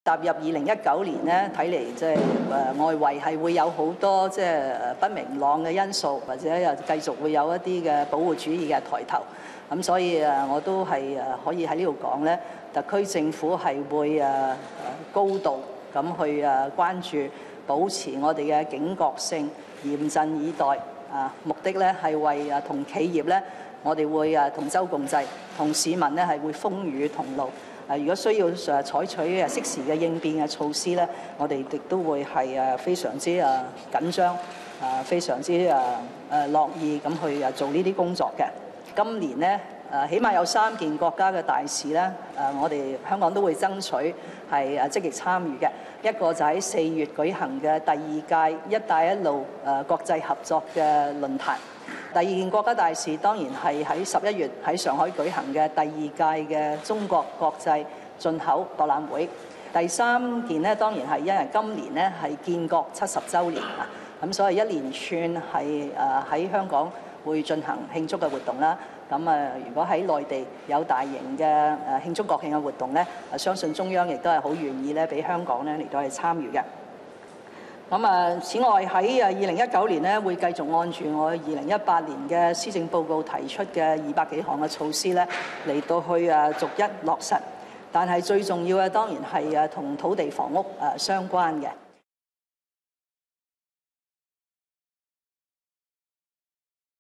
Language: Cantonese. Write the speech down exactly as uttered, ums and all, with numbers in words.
踏入二零一九年咧，睇嚟即係誒外圍係會有好多即係誒不明朗嘅因素，或者又繼續會有一啲嘅保護主義嘅抬頭。咁所以誒，我都係誒可以喺呢度講咧，特區政府係會誒高度咁去誒關注，保持我哋嘅警覺性，嚴陣以待。啊，目的咧係為誒同企業咧，我哋會誒同舟共濟，同市民咧係會風雨同路。誒，如果需要誒採取誒適時嘅應變嘅措施咧，我哋亦都會係誒非常之誒緊張，誒非常之誒誒樂意咁去誒做呢啲工作嘅。今年咧誒，起碼有三件國家嘅大事咧，誒我哋香港都會爭取係誒積極參與嘅。一個就喺四月舉行嘅第二屆一帶一路誒國際合作嘅論壇。第二件國家大事當然係喺十一月喺上海舉行嘅第二屆嘅中國國際進口博覽會。第三件呢，當然係因為今年呢係建國七十週年啊，咁所以一連串係誒喺香港會進行慶祝嘅活動啦。咁啊，如果喺內地有大型嘅誒慶祝國慶嘅活動咧，相信中央亦都係好願意咧，俾香港咧嚟到去參與嘅。咁啊，此外喺誒二零一九年咧，會繼續按住我二零一八年嘅施政報告提出嘅二百幾項嘅措施咧，嚟到去誒逐一落實。但係最重要嘅當然係誒同土地房屋誒相關嘅。